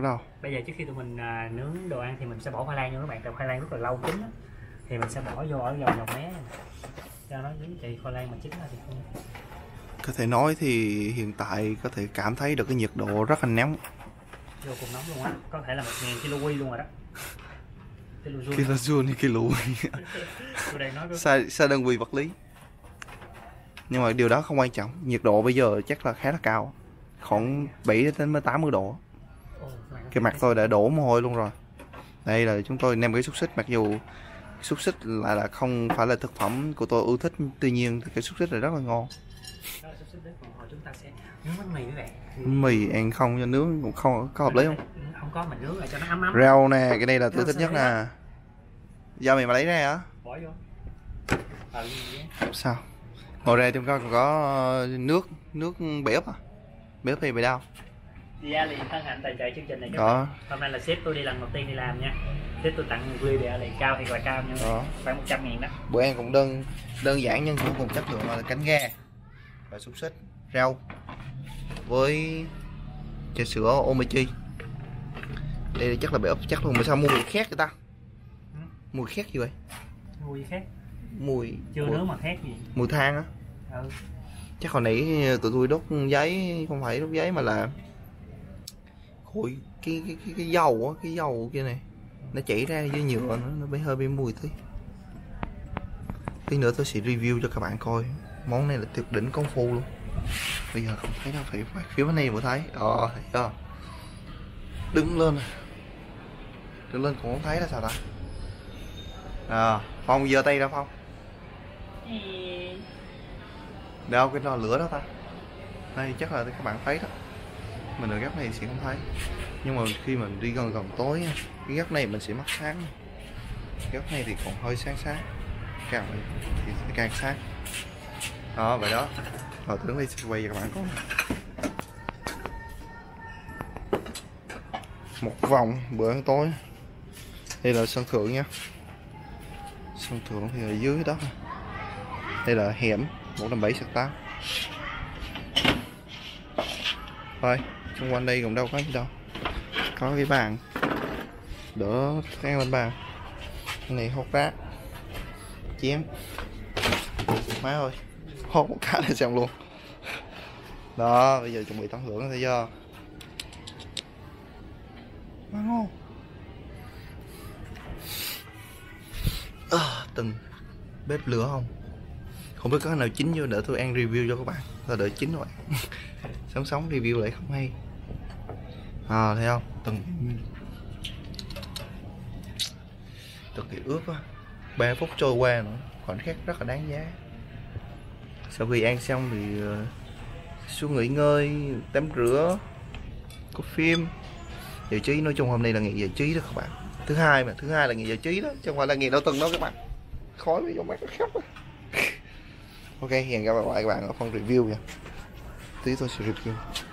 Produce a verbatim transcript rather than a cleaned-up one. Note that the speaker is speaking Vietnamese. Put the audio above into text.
đâu. Bây giờ trước khi tụi mình à, nướng đồ ăn thì mình sẽ bỏ khoai lang vô các bạn, tại khoai lang rất là lâu chín á. Thì mình sẽ bỏ vô ở vòng vòng mé cho nó dính, thì khoai lang mà chín là thì không. Có thể nói thì hiện tại có thể cảm thấy được cái nhiệt độ rất là nóng. Vô cùng nóng luôn á, có thể là một nghìn kilo luôn rồi đó. Kilojoule hay kilo sai sai đơn vị vật lý. Nhưng mà điều đó không quan trọng, nhiệt độ bây giờ chắc là khá là cao, khoảng bảy đến tám mươi độ. Cái mặt tôi đã đổ mồ hôi luôn rồi. Đây là chúng tôi nêm cái xúc xích, mặc dù xúc xích lại là không phải là thực phẩm của tôi ưa thích, tuy nhiên cái xúc xích này rất là ngon. Chúng ta sẽ nướng bánh mì với bạn. Mì ăn không cho nướng cũng không có hợp lý không? Không có, mình nướng lại cho nó ấm ấm. Rau nè, cái này là tôi thích nhất nè. Dao mày mà lấy ra hả? Bỏ vô. Ừ, sao? Ngồi ra chúng ta còn có nước nước bếp à? Bếp hay bề đao? Gia liền thân hạnh tài trợ chương trình này cho đó. Hôm nay là sếp tôi đi lần đầu tiên đi làm nha. Sếp tôi tặng ly địa liền, cao thì là cao nha. Đó. Khoảng một trăm ngàn đó. Bữa ăn cũng đơn đơn giản nhưng cũng cùng chất lượng là cánh gà và xúc xích, rau với trà sữa Omechi. Đây chắc là bể ấp chắc luôn, mà sao mùi khác người ta? Ừ. Mùi khác gì vậy? Mùi khác? Mùi chưa mùi, nướng mà khác gì? Mùi than á. Ừ. Chắc hồi nãy tụi tôi đốt giấy, không phải đốt giấy mà là khối cái cái cái, cái dầu á, cái dầu kia này nó chảy ra dưới nhựa, nó nó bị hơi bị mùi tí. Tí nữa tôi sẽ review cho các bạn coi, món này là tuyệt đỉnh công phu luôn. Bây giờ không thấy đâu, phải phải phía bên này mới thấy. Ờ thấy chưa? Đứng lên đứng lên cũng không thấy là sao ta. À, Phong giơ tay ra Phong. Đâu cái lò lửa đó ta. Đây chắc là các bạn thấy đó. Mình ở góc này sẽ không thấy, nhưng mà khi mình đi gần gần tối cái góc này mình sẽ mất sáng. Góc này thì còn hơi sáng sáng, càng thì càng sáng. Đó vậy đó. Rồi tướng đi sẽ quay cho các bạn coi một vòng bữa ăn tối. Đây là sân thượng nha. Sân thượng thì ở dưới đó. Đây là hẻm một năm bảy sạc tám. Thôi xung quanh đây cũng đâu có gì đâu, có cái bàn đỡ ăn lên bàn. Cái này hốt rác, chén, má ơi hốt một cái là xong luôn. Đó bây giờ chuẩn bị tận hưởng thấy chưa? Má ngon. À, từng bếp lửa không, không biết có cái nào chín vô để tôi ăn review cho các bạn. Là đợi chín rồi sống sống review lại không hay. À thấy không, từng từng cái ướp á, ba phút trôi qua nữa, khoảnh khắc rất là đáng giá. Sau khi ăn xong thì uh, xuống nghỉ ngơi, tắm rửa, có phim, giải trí. Nói chung hôm nay là ngày giải trí đó các bạn. Thứ hai mà, thứ hai là ngày giải trí đó, chứ không phải là ngày đầu tuần đâu các bạn. Khói với trong mắt nó khóc. Ok, hẹn gặp lại các bạn ở phần review nha. Tí tôi sẽ review.